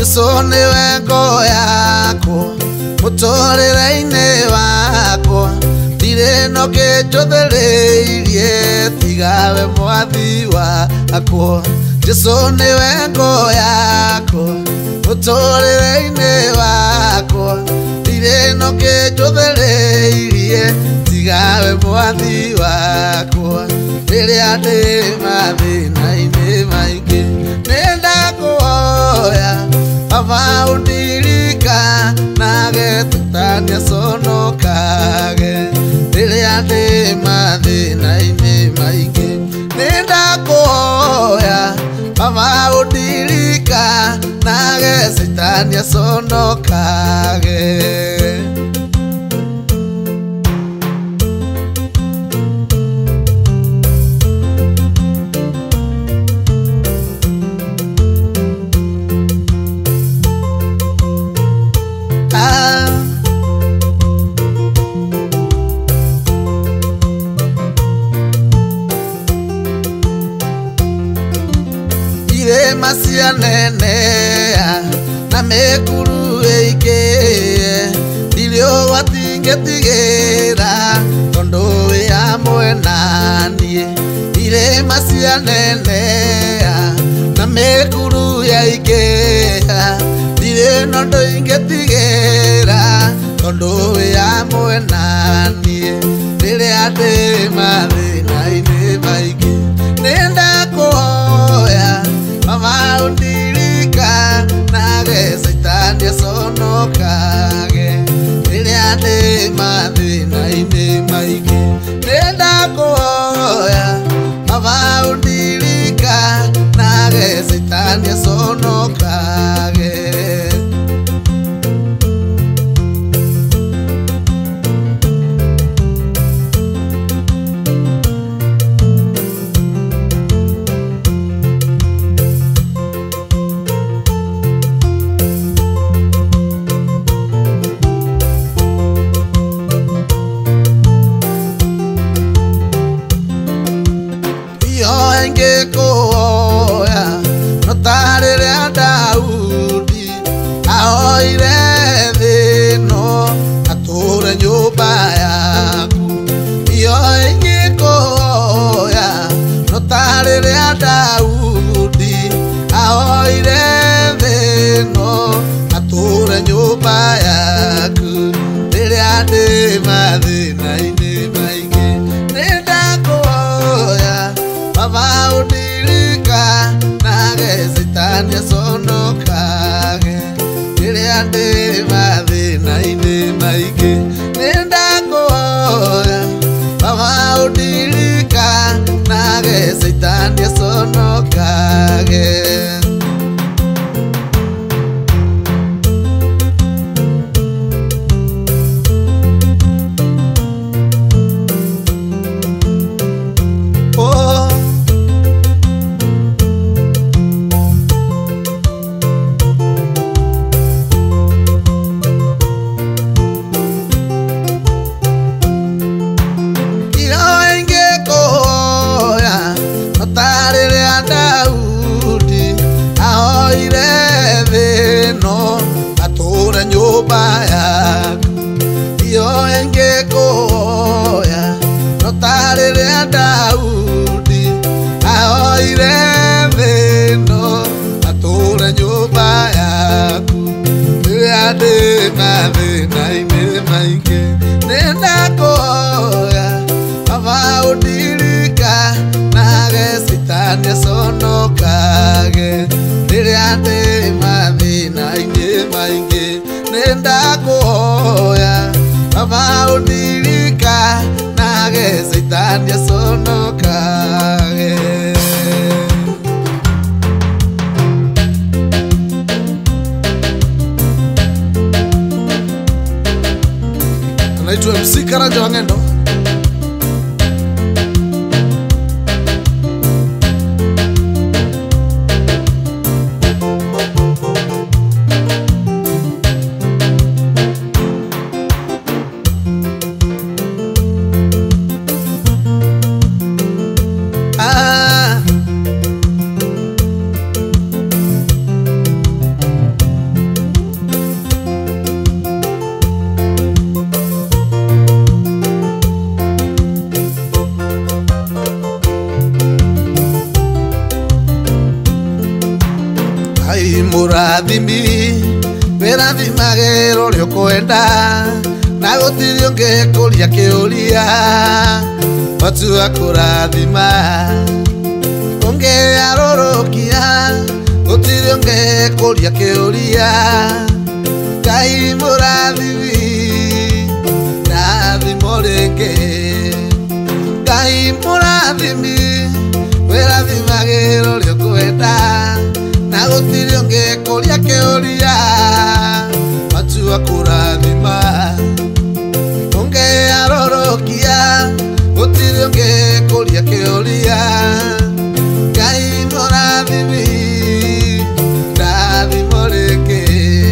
Jesũ nĩwe ngo yakwa mũtũrĩre-inĩ wakwa ndirĩ no kĩnjũthĩrĩirie tiga we mwathi wakwa Jesũ nĩwe ngo yakwa mũtũrĩre-inĩ wakwa ndirĩ no kĩnjũthĩrĩirie tiga we mwathi wakwa rĩrĩa ndĩ mathĩna-inĩ maingĩ nĩndakũhoya Baba ũndirikanaga tũtania conokage rĩrĩa ndĩ mathĩna-inĩ maingĩ nĩndakũhoya Baba ũndirikanaga tũtania conokage Masianenea na mekuru eike dilio watingetigera tondo ya mwenanie ile masianenea na mekuru eike dilio nondo ingetigera tondo ya mwenanie ile ade mathĩna-inĩ maingĩ nĩndakũhoya Baba ũndirikanaga Satani aconokage rĩrĩa ndĩ mathĩna-inĩ maingĩ nĩndakũhoya Baba ũndirikanaga Satani aconokage ngĩkũhoya no ta rĩrĩa Daudi ahoire thĩ ĩno atũũre nyũmba yaku iyo ngĩkũhoya no ta rĩrĩa Daudi ahoire thĩ ĩno atũũre nyũmba yaku rĩrĩa ndĩ mathĩna-inĩ maingĩ nĩndakũhoya Baba ũndirikanaga Satani aconokage rĩrĩa ndĩ mathĩna-inĩ maingĩ nĩndakũhoya Baba ũndirikanaga Satani aconokage nyũmba yaku iyo ngĩkũhoya no ta rĩrĩa Daudi ahoire thĩ ĩno atũũre nyũmba yaku rĩrĩa ndĩ mathĩna-inĩ maingĩ nĩndakũhoya Baba ũndirikanaga Satani aconokage rĩrĩa ndĩ mathĩna-inĩ maingĩ nĩndakũhoya Baba ũndirikanaga Satani aconokage anaitwa MC Karanja wa Ng'endo mũrathimi wĩrathimagĩra ũrĩa ũkwenda na gũtirĩ ũngĩkũria kĩũria matua kũrathima ũngĩarũrũkia gũtirĩ ũngĩkũria kĩũria Ngai mũrathimi rathimo rĩngĩ Ngai mũrathimi wĩrathimagĩra ũrĩa ũkwenda na gũtirĩ ũngĩkũria kĩũria matua kũrathima ũngĩarũrũkia gũtirĩ ũngĩkũria kĩũria Ngai mũrathimi rathimo rĩngĩ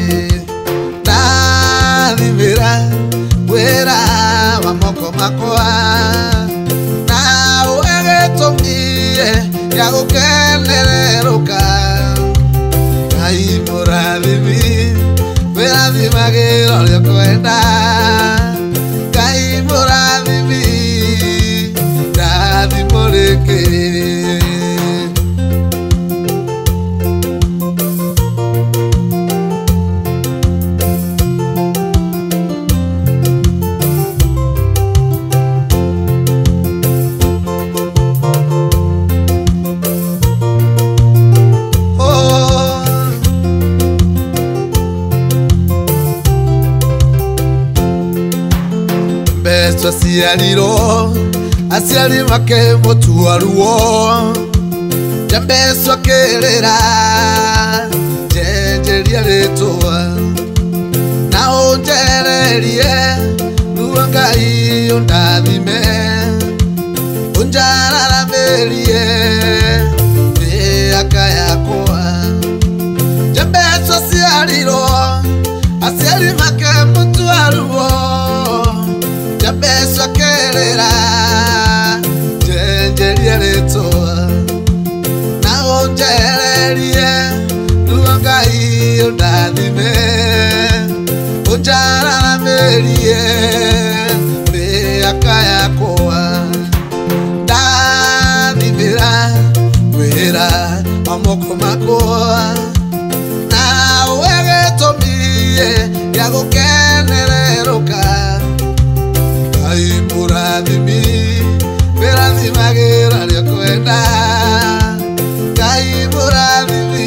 rathimĩra wĩra wa moko makwa na ũhe gĩtũmi gĩa gũkenererũka Ngai mũrathimi wĩrathimagĩra ũrĩa ũkwenda Ngai mũrathimi rathimo rĩngĩ Aciarirwo aciari makĩmũtua Jesũ akĩrĩra njenjeria rĩtwa na ũnjererie ruo Ngai ũndathime ũnjararamĩrie mĩaka yakwa Jesũ aciarirwo aciari makĩmũtua Jesũ akĩrĩra njenjeria rĩtwa na ũnjererie ruo Ngai ũndathime ũnjararamĩrie mĩaka yakwa ndathimĩra wĩra wa moko makwa na ũhe gĩtũmi gĩa gũkenererũka Ngai mũrathimi wĩrathimagĩra ũrĩa ũkwenda Ngai mũrathimi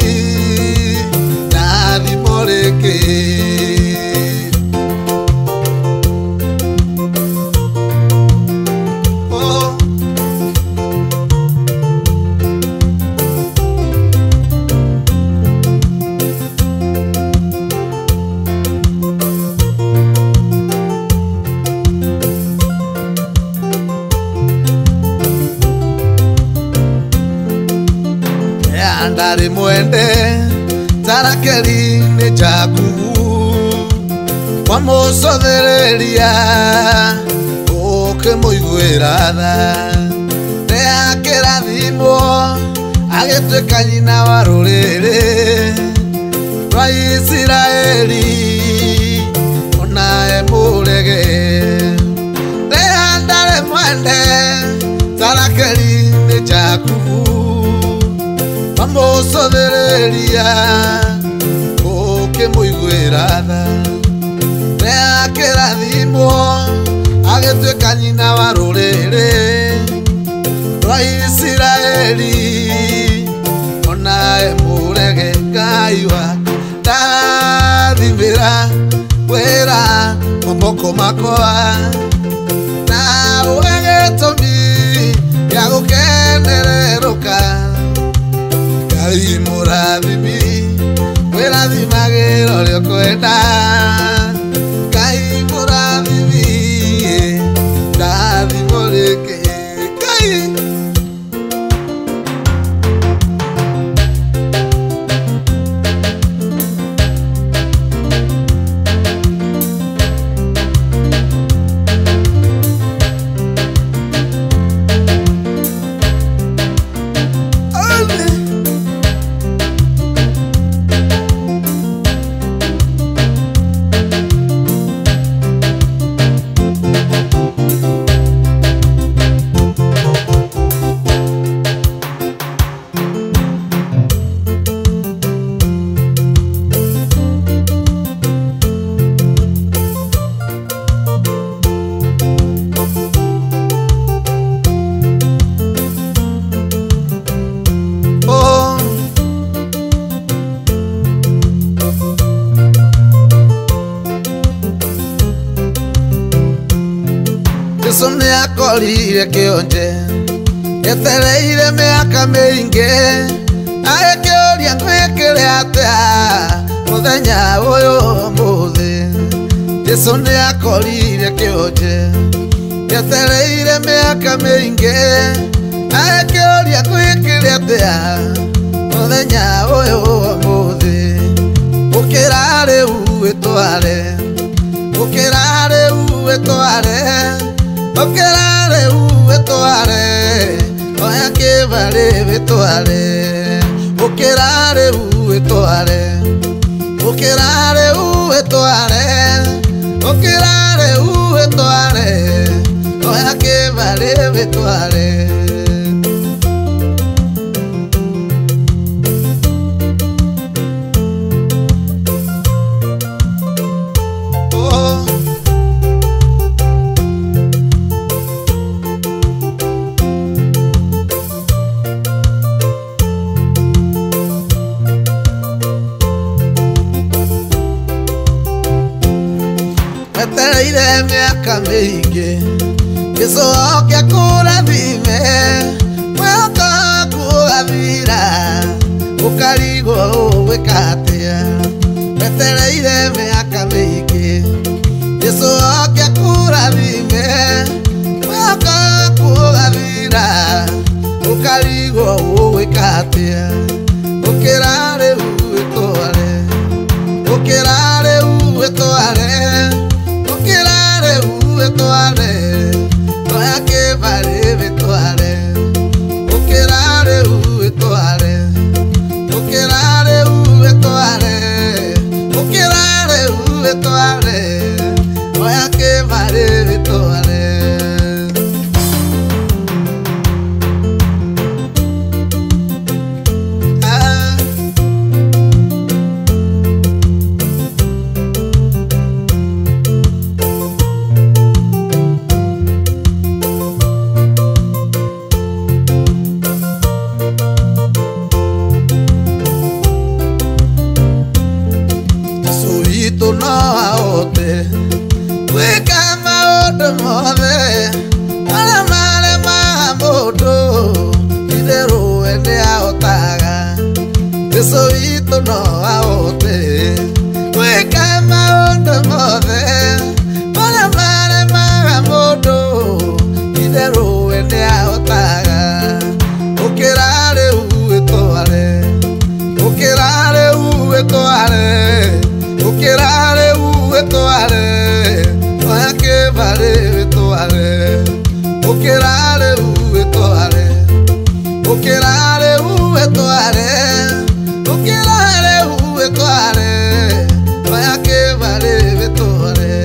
rathimo rĩngĩ Ndarĩ mwende tarakeri-inĩ Jakubu wamũcothereria ũkĩmũiguĩra tha rĩa kĩrathimo agĩtuĩka nyina wa rũrĩrĩ rwa Isiraeli onae mũrege rĩa ndarĩ mwende tarakeri-inĩ Jakubu wamũcothereria ũkĩmũiguĩra tha rĩa kĩrathimo agĩtuĩka nyina wa rũrĩrĩ rwa Isiraeli onae mũrege Ngai wa ndathimĩra wĩra wa moko makwa na ũhe gĩtũmi gĩa gũkenererũka Ngai mũrathimi wĩrathimagĩra ũrĩa ũkwenda Ngai mũrathimi rathimo rĩngĩ Ngai akorire kionje etereire miaka mingi agikiuria ngwikire atia muthenya uyu muthi Jesu ni akorire kionje etereire miaka mingi agikiuria ngwikire atia muthenya uyu muthi ukira riu itware ukira riu itware ukira riu itware oya kibare bitware ukira riu itware ukira riu itware ukira riu itware oya kibare bitware etereire miaka mingi Jesu oke akurathime mwaka kurathira ukarigwo ugwika atia etereire miaka mingi Jesu oke akurathime mwaka kurathira ukarigwo ugwika atia ukira riu itware ukira riu itware ukira riu itware oya kibare bitware ukira riu itware ukira riu itware ukira riu itware oya kibare bitware wika maundu mothe maria marema mundu itherũ we nĩahotaga Jesũ witũ no ahote wika maundu mothe maria maremaga mundu itherũ we nĩahotaga ukira riu itware ukira riu itware ukira riu itware oya kibare bitware ukira riu itware ukira riu itware ukira riu itware oya kibare bitware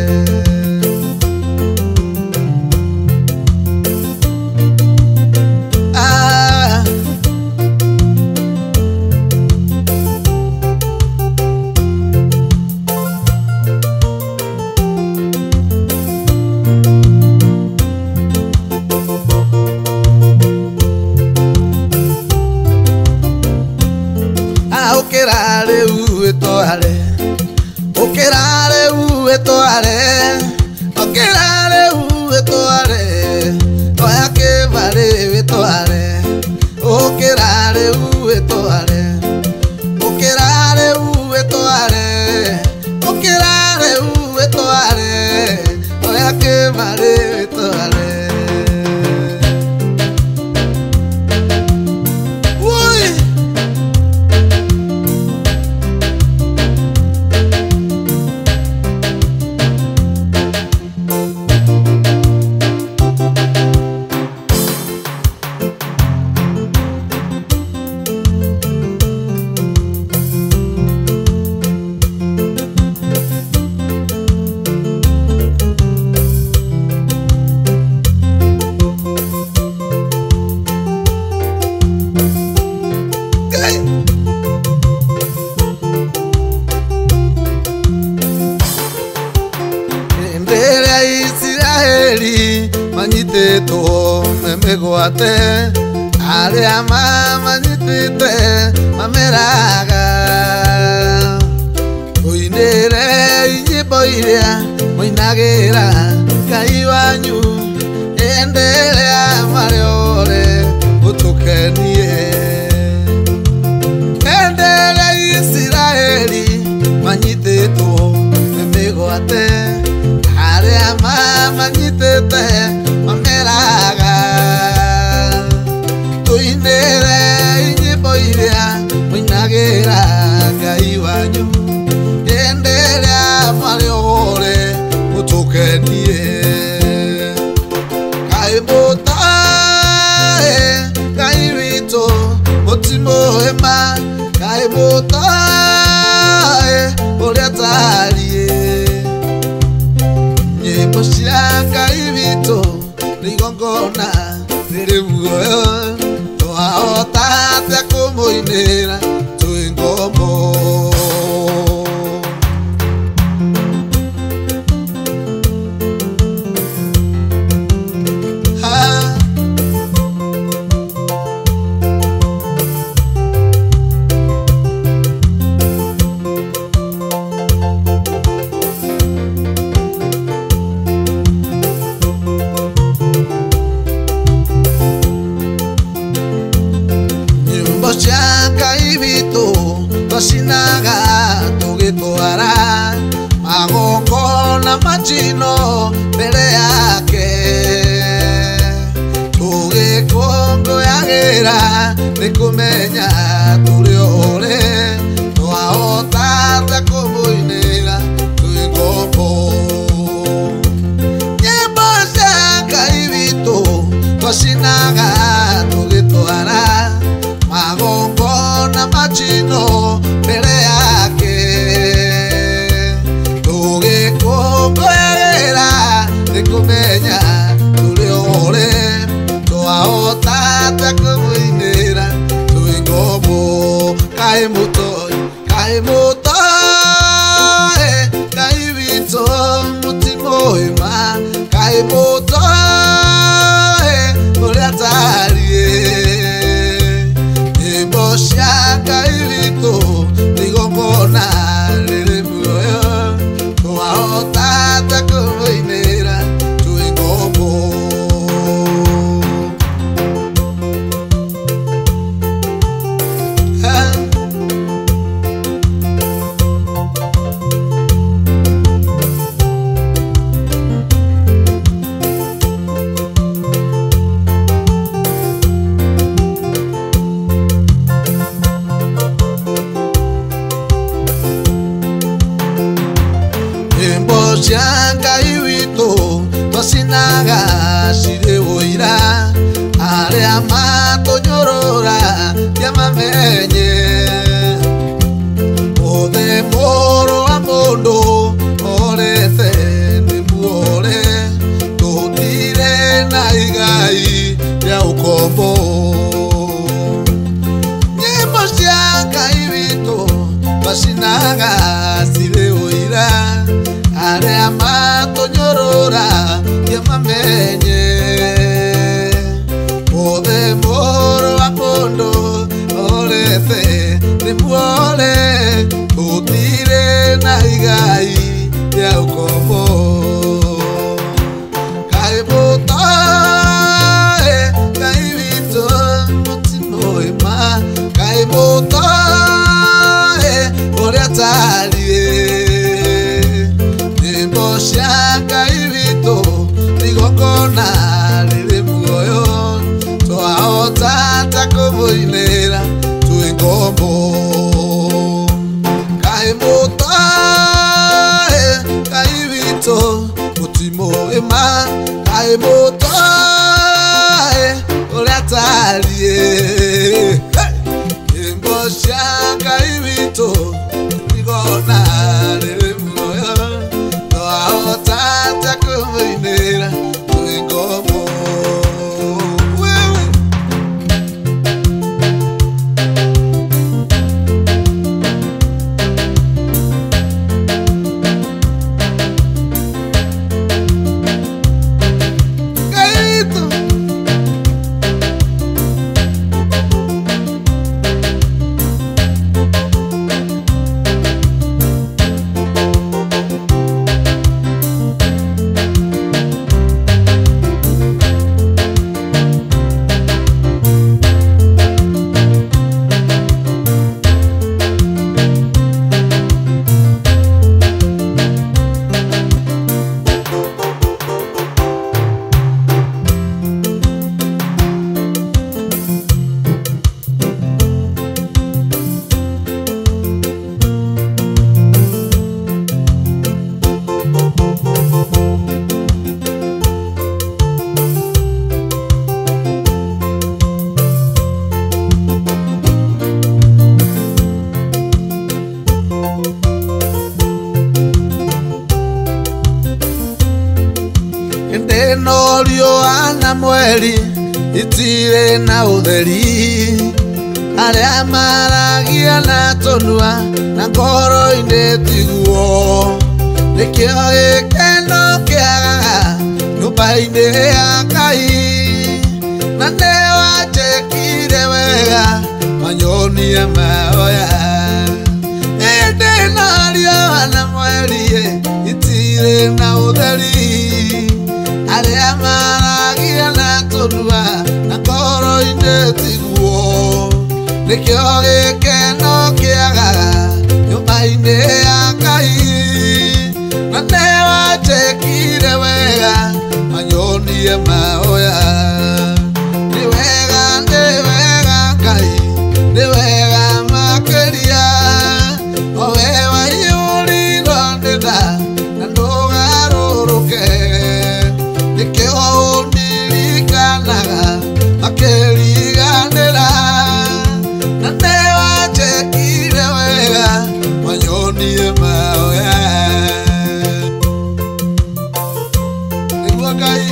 ukira riu itware ukira riu itware ukira riu itware oya kibare bitware ukira riu itware ukira riu itware ukira riu itware oya kibare bitware manyitĩtwo memegwate arĩa mamanyitĩte mameraga uinĩre nyĩmbo iria mũinagĩra Ngai wanyu endelea mariore utukenie endelea Israeli manyitĩtwo nĩ mĩgwate arĩa manyitĩte mameraga tũinĩre nyĩmbo iria mũinagĩra Ngai wanyu endelea mariore utukenie Ngai witũ mũtimũhĩma Ngai mũtae ũrĩa tariĩ nyĩmbo cia Ngai witũ nĩ igongona rĩrĩ muoyo twahota atĩa kũmũinĩra twĩ ngombo Ngai witũ twacinaga tũgĩtwara magongona majino mbere yake tũgĩkũngũyagĩra nĩ kũmenya tũrĩ ũrĩ twahota atĩa kũmũinĩra twĩ ngombo nyĩmbo cia Ngai witũ twacinaga tũgĩtwara magongona majino mbere yake tũgĩkũngũyagĩra nĩ kũmenya tũrĩ ũrĩ twahota atĩa kũmũinĩra twĩ ngombo Ngai mũtoi Ngai witũ mũtimũhĩma Ngai mũtoi ũrĩa tariĩ nyĩmbo cia Ngai witũ nĩ igongona rĩrĩ muoyo twahota atĩa kũmũinĩra twĩ ngombo cia Ngai witũ twacinaga cirĩ ũira arĩa matũnyũrũra kĩmamenye othe mũrũ wa mũndũ orete nĩ muore tũtirĩ na igai rĩa ũkombo nyĩmbo cia Ngai witũ twacinaga cirĩ ũira arĩa matũnyũrũra kĩmamenye othe mũrũ wa mũndũ orete nĩ muore tũtirĩ na igai rĩa ũkombo Ngai mũtoi Ngai witũ mũtimũhĩma Ngai mũtoi ũrĩa tariĩ nyĩmbo cia Ngai witũ nĩ igongona rĩrĩ muoyo twahota atĩa kũmũinĩra twĩ ngombo Ngai mũtoi Ngai witũ mũtimũhĩma Ngai mũtoi ũrĩa tariĩ nyĩmbo cia Ngai witũ nĩ igongona rĩrĩ muoyo twahota atĩa kũmũinĩra twĩ ngombo no riũa na mweri itirĩ na ũtheri, arĩa maragia na tũnua na ngoro-inĩ tiguo, nĩkĩo gĩkeno kĩagaga nyũmba-inĩ ya Ngai, na nĩwanjĩkire wega manyonie mahoya. Ĩndĩ no riũa na mweri itirĩ na ũtheri, arĩa maragia na tũnua na ngoro-inĩ tiguo, nĩkĩo gĩkeno kĩagaga nyũmba-inĩ ya Ngai, na nĩwanjĩkire wega manyonie mahoya. Nĩ wega Ngai, nĩ wega makĩria, o we waiyũrirwo nĩ tha na ndũgarũrũke, nĩkĩo ũndirikanaga makĩriganĩra, na nĩwanjĩkire wega manyonie mahoya. Nĩguo Ngai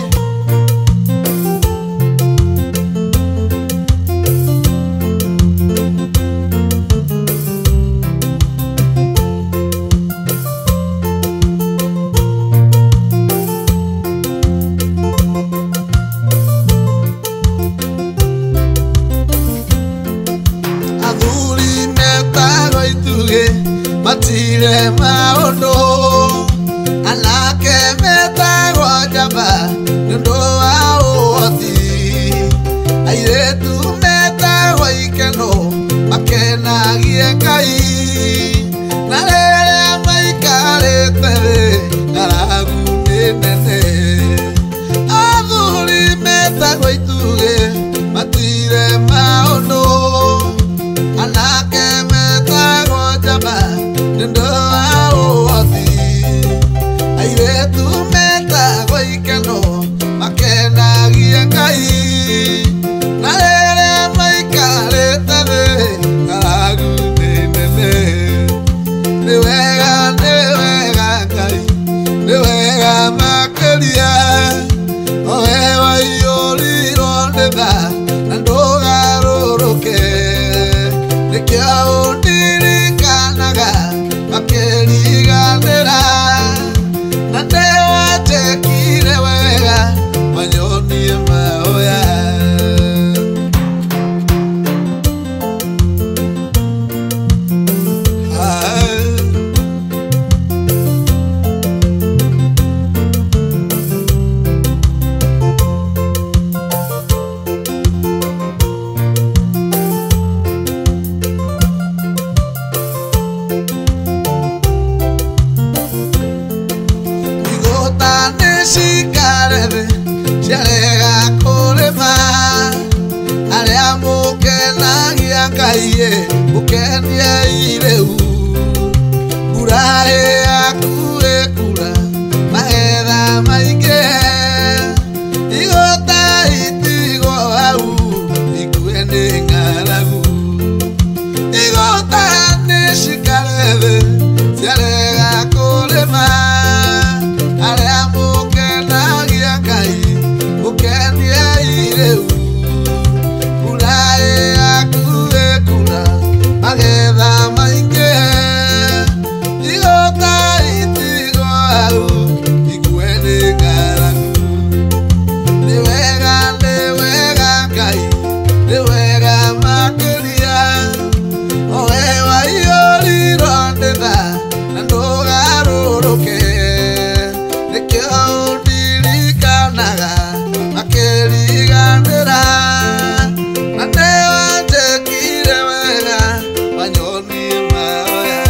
matire maũndũ, anake metagwo njamba nĩũndũ wa ũhoti, airĩtu metagwo ikeno makenagie Ngai, na rĩrĩa maikarĩte thĩ ng'aragu nĩ nene. Athuri metagwo itugĩ matire maũndũ, anake metagwo njamba nĩũndũ wa ũhoti, airĩtu metagwo ikeno makenagie Ngai, na rĩrĩa maikarĩte thĩ ng'aragu nĩ nene. Nĩ wega Ngai, nĩ wega makĩria, o we waiyũrirwo nĩ tha na ndũgarũrũke, nĩkĩo ũndirikanaga makĩriganĩra, na nĩwanjĩkire wega manyonie mahoya. Cikarebe ciarega kũrĩma, arĩa mũkenagia Ngai mũkeniei rĩu, mbura yaku ĩkura magetha maingĩ, igũta itigwo hau ikue nĩ ng'aragu, igũta nĩ cikarebe ciarega kũrĩma, arĩa mũkenagia Ngai mũkeniei rĩu, mbura yaku ĩkura magetha maingĩ, igũta itigwo hau ikue nĩ ng'aragu. Nĩ wega Ngai, nĩ wega makĩria, o we waiyũrirwo nĩ tha na ndũgarũrũke, nĩkĩo ũndirikanaga makĩriganĩra, na nĩwanjĩkire wega manyonie mahoya.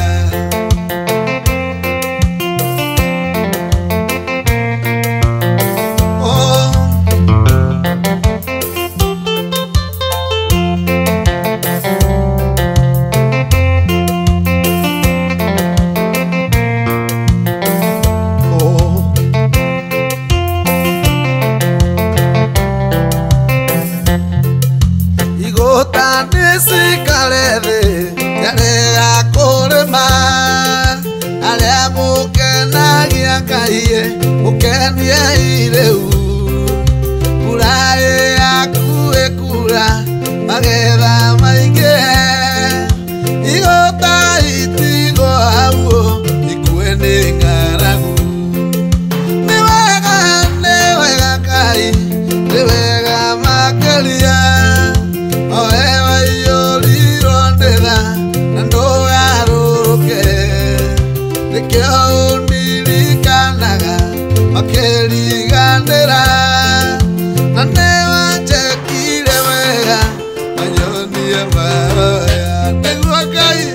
Nĩcikarebe ciarega kũrĩma, arĩa mũkenagia Ngai mũkeniei rĩu, Urae akue kura magetha maingi igota itigo hauo ikue ni ng'aragu ni wega Kai ni wega makeria oewa iyoliro ndetha na ndugaruruke nikio ndirikanaga makeriganira na newachekire wega manyonie maroya niguo Ngai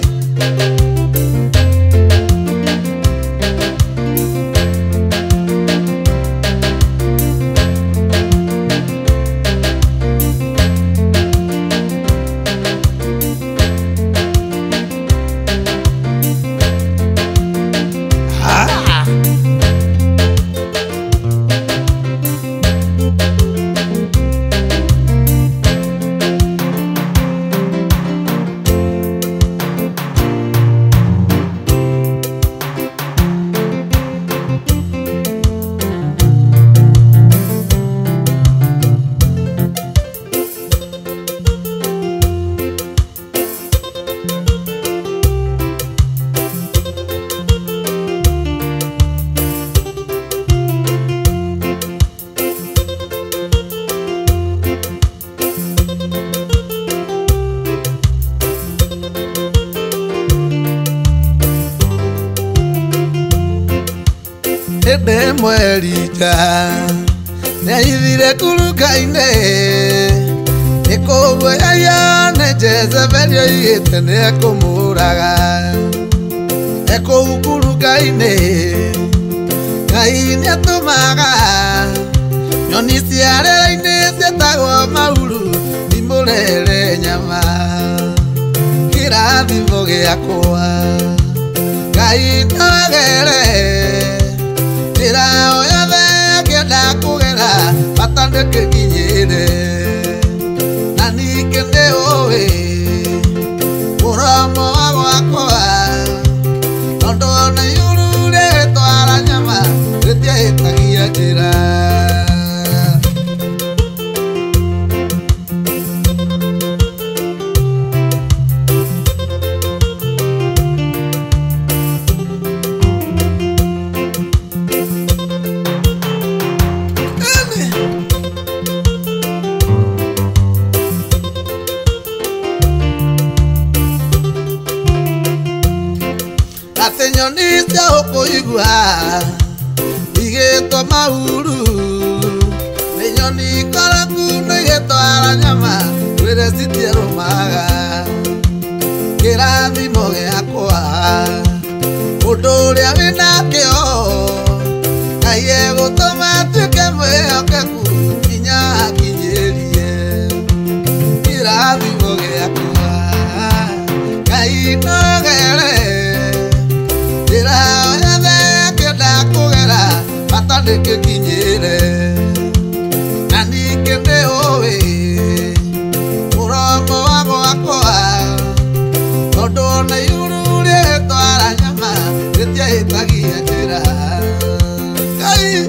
ende mwerita neithire kuruka-inĩ nĩkũgwĩya nĩ Jezebeli oigĩte nĩekũmũraga ekũu kuruka-inĩ Ngai nĩatũmaga nyoni cia rĩera-inĩ ciĩtagwo mauru imũrere nyama kĩrathimo gĩakwa Ngai nĩagere njĩra o yothe akĩenda kũgera bata ndĩkĩkinyĩre na ningĩ nĩũĩ mũromo wa gwakwa tondũ ona ihuru rĩtwara nyama rĩtiahĩtagia njĩra ati nyoni cia ũkũigua igĩtwo mauru nĩ nyoni ngoroku nĩigĩtwara nyama rĩrĩa citiarũmaga kĩrathimo gĩakwa mũndũ ũrĩa wĩna kĩo Ngai egũtũma atuĩke mwĩhokeku nginya akinyĩrie kĩrathimo gĩakwa Ngai nogere njĩra o yothe akĩenda kũgera bata ndĩkĩkinyĩre na ningĩ nĩũĩ mũromo wa gwakwa tondũ ona ihuru rĩtwara nyama rĩtiahĩtagia njĩra Ngai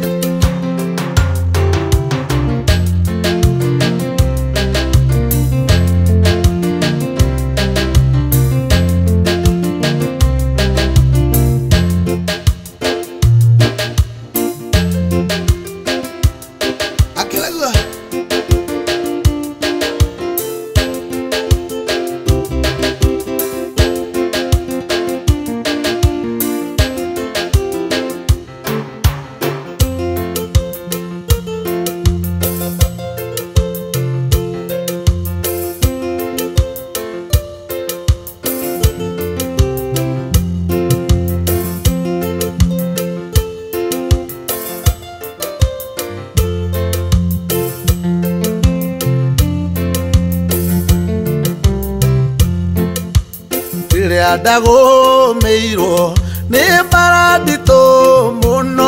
ndagũmĩirwo nĩ mbara nditũ mũno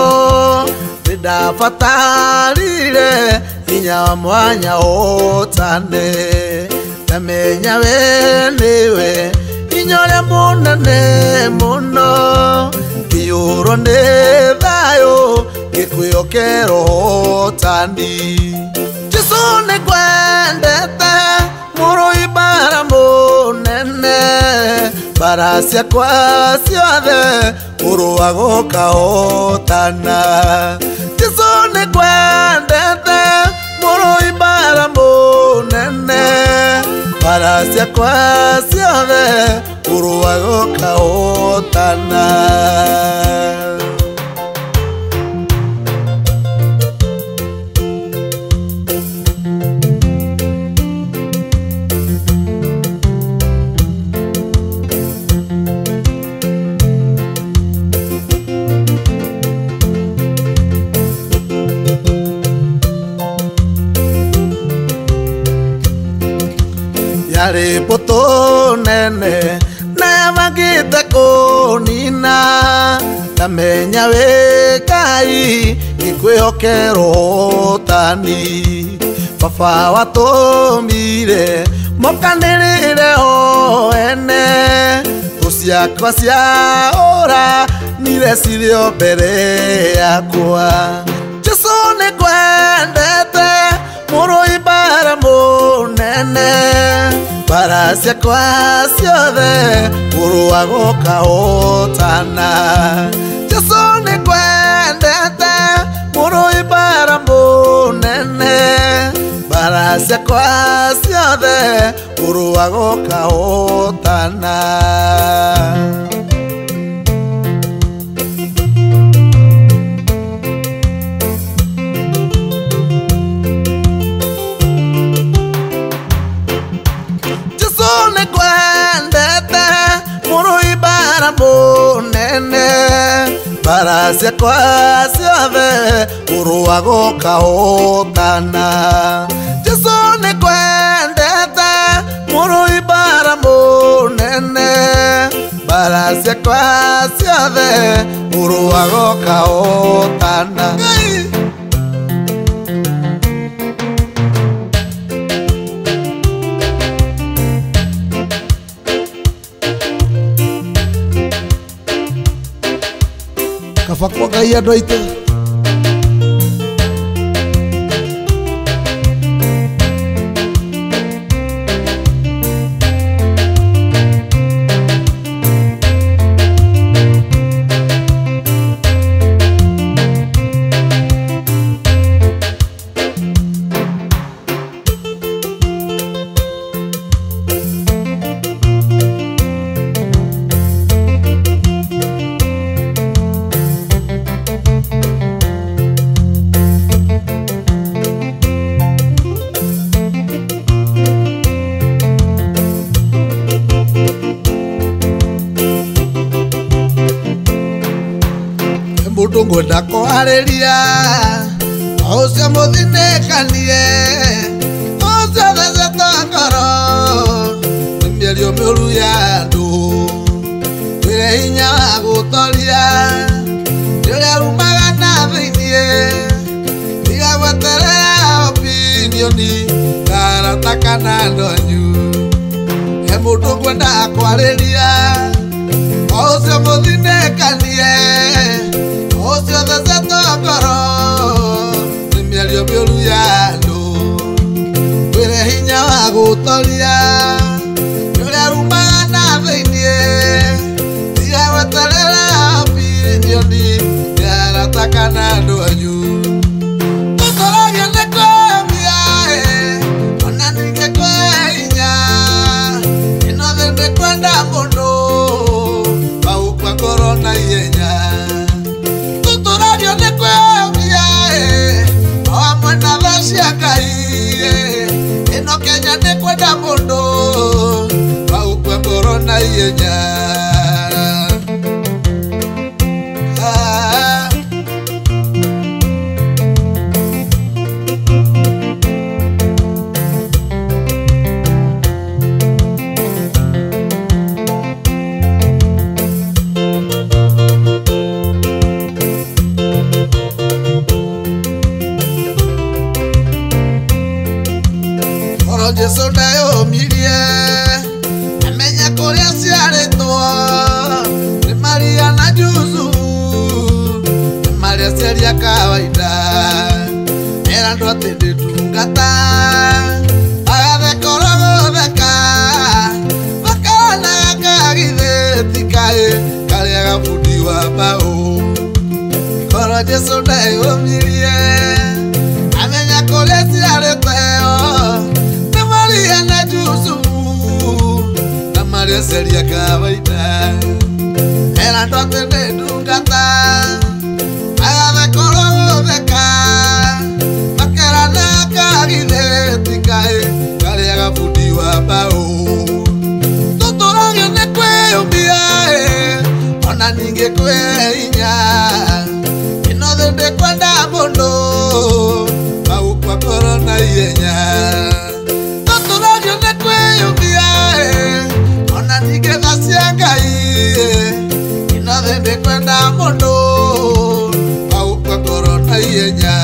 nĩndabatarire hinya wa mwanya ũtane ndamenya we nĩwe hinya ũrĩa mũnene mũno ngĩiyũrwo nĩ thayũ ngĩkwĩhokera ũhotani Jesu nĩ kwendete mũrũi mbara mũnene, mbara ciakwa ciothe ũrũaga ũkahotana. Jesu nĩ kwendete mũrũi mbara mũnene, mbara ciakwa ciothe ũrũaga ũkahotana. Yarĩ mbũtũ nene na yamagĩte kũnina, ndamenya wĩ Ngai ngĩkwĩhokera ũhotani. Baba watũmire mokanĩrĩre o ene, thũ ciakwa ciaũranire cirĩ o mbere yakwa. Jesu nĩ kwendete mũrũi mbara mũnene, mbara ciakwa ciothe ũrũaga ũkahotana. Jesu nĩ kwendete mũrũi mbara mũnene, mbara ciakwa ciothe ũrũaga ũkahotana. Mũnene, mbara ciakwa ciothe ũrũaga ũkahotana. Jesu nĩ kwendete mũrũi mbara mũnene, mbara ciakwa ciothe ũrũaga ũkahotana. Kaba kwa Ngai andũ aitũ. Mũndũ ngwenda kũharĩria ũcio mũthinĩkanie, ũcio thecete ngoro nĩ mĩario mĩũru ya andũ, wĩre hinya wa gũtoria rĩrĩa rumaga na thĩiniĩ, tiga gweterera opinioni karata kana ndonyu. He mũndũ ngwenda kũharĩria ũcio mũthinĩkanie, ũcio thecete ngoro nĩ mĩario mĩũru ya andũ, wĩre hinya wa gũtoria rĩrĩa rumaga na thĩiniĩ, tiga gweterera opinioni karata kana ndonyu. Tũtũragia nĩ kwĩmia ona ningĩ kwĩ hinya, ĩno thĩ nĩ kwenda mũndũ waũkua ngoro na ihenya. Tũtũragia nĩ kwĩmia o hamwe na tha cia Ngai, ĩno Kenya nĩ kwenda mũndũ waũkua ngoro na ihenya. Jesu ndayũmirie amenya kũrĩa ciarĩtwo, nĩ Maria na Jusufu, nĩ Maria ciaria kawaida, era no te de tungata aga de korogo beka bakana kagide tikae kale aga fudiwa bao koro Jesu dai omirie amenya kolesi areteo na Maria na Jusu na Maria seria kawaida era no te de tungata aga de korogo beka kale aga fudiwa bao totoragio ne kwe umbia ona ninge kwe inya inodende kwenda mondo au kwa korona yenya totoragio ne kwe umbia ona ninge gasiangai inodende kwenda mondo au kwa korona yenya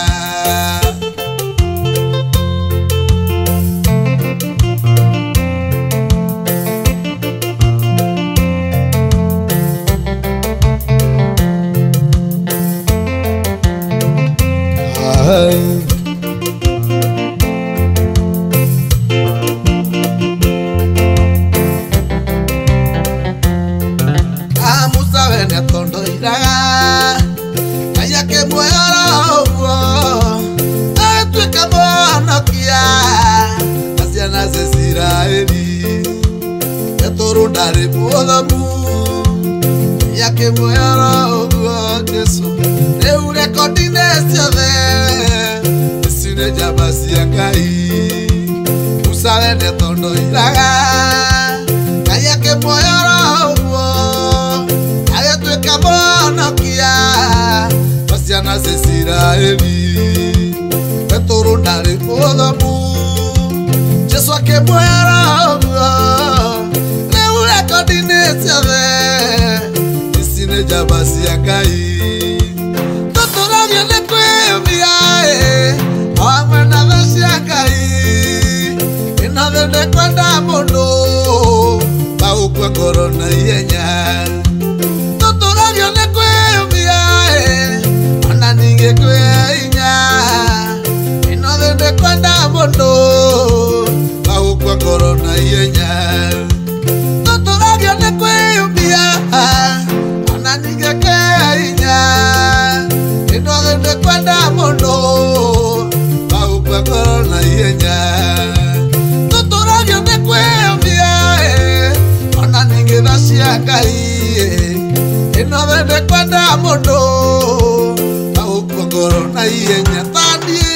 Dare podamu yake moyara ogo Jesu neure continesio de sine jabasi akai usale ne tondo iraga yake moyara ogo ayatu kabono kia pasiana sesira evi petoro dare podamu Jesu ake moyara ogo isine jabasi akai totoragio ne kwe umbia amena vasi akai inadende kwenda mondo bau kwa korona yenya totoragio ne kwe umbia ona ninge kwe inya inadende kwenda mondo bau kwa korona yenya kwenda mondo bau kwa korona yenya totoragio ne kwe umbia ona ninge dasia kai inodende kwenda mondo bau kwa korona yenya tandie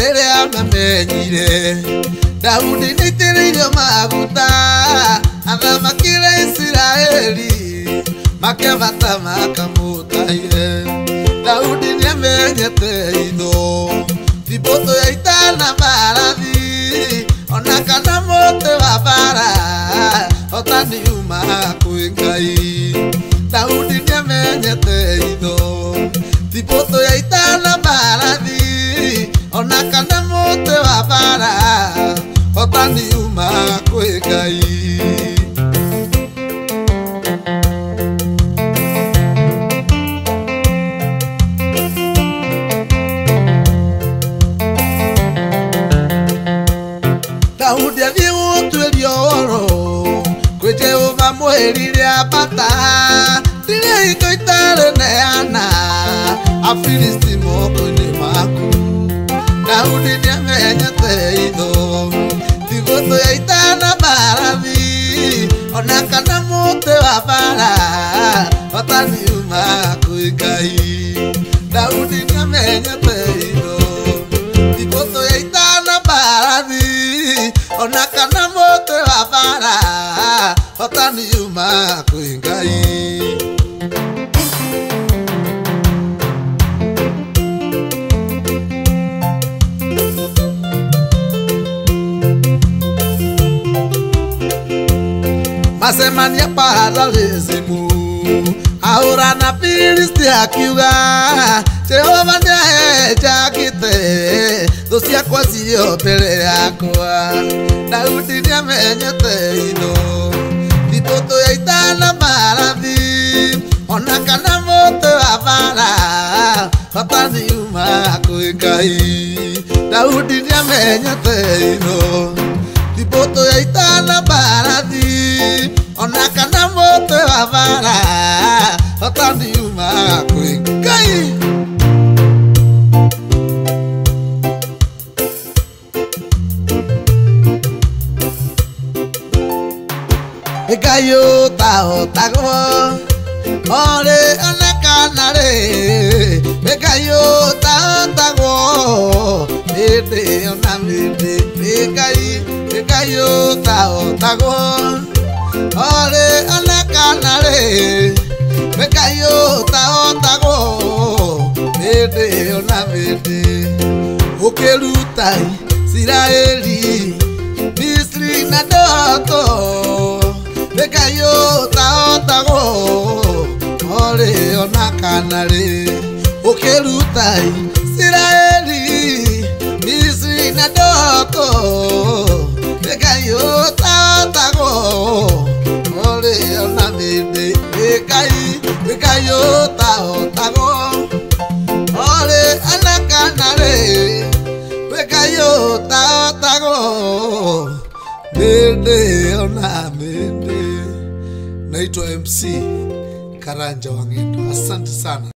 rĩrĩa mamenyire Daudi nĩitĩrĩirio maguta athamakĩre Isiraeli makĩambata makamũthaie Daudi nĩamenyete itho ti mbũtũ ya ita na mbarathi ona kana mũtĩ wa mbara otaniuma kwĩ Ngai Daudi nĩamenyete itho ti mbũtũ ya ita na mbarathi ona kana mũtĩ wa mbara otaniuma kwĩ Ngai Daudi athiĩ gũtuĩria ũhoro kwĩ Jehova mwĩrire ambata rĩrĩa hingo itarĩneana Afilisti moko-inĩ maku Daudi nĩamenyete itho ti mbũtũ ya ita na mbarathi ona kana mũtĩ wa mbara otaniuma kwĩ Ngai Daudi nĩamenyete itho ti mbũtũ ya ita na mbarathi ona kana mũtĩ wa mbara otaniuma kwĩ Ngai Macemania paralisimu ahũra na Filisti akiuga Jehova nĩahenjakĩte thũ ciakwa ciothe mbere yakwa Daudi nĩamenyete itho ti mbũtũ ya ita na mbarathi ona kana mũtĩ wa mbara otaniuma kwĩ Ngai Daudi nĩamenyete itho ti mbũtũ ya ita na mbarathi ona kana mũtĩ wa mbara otaniuma kwĩ Ngai Ngai ũtahotagwo ore ona kana rĩ Ngai ũtahotagwo hĩndĩ ona hĩndĩ Ngai ũtahotagwo ore ona kana rĩ Ngai ũtahotagwo hĩndĩ ona hĩndĩ ũkĩruta Isiraeli Misri na ndoto Ngai ũtahotagwo ore ona kana rĩ ũkĩruta Isiraeli Misri na ndoto Ngai ũtahotagwo ore ona hĩndĩ Ngai ũtahotagwo ore ona kana rĩ Ngai ũtahotagwo hĩndĩ ona hĩndĩ. Naitwa MC Karanja Wang'endo. Asante sana.